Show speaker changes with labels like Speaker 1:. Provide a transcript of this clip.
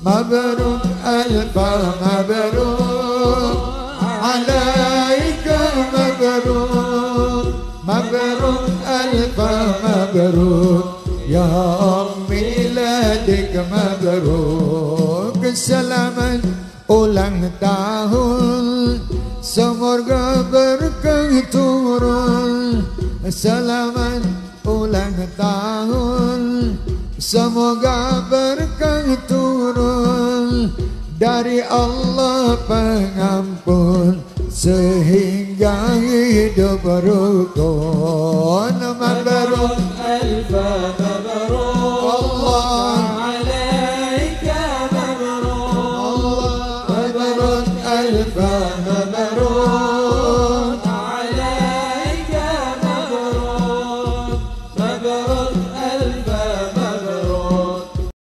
Speaker 1: مبروك ألف مبروك عليك مبروك مبروك ألف مبروك يا ميلادك مبروك selamat ulang tahun semoga berkah turun selamat ulang tahun semoga berkah turun dari Allah pengampun sehingga hidup rukun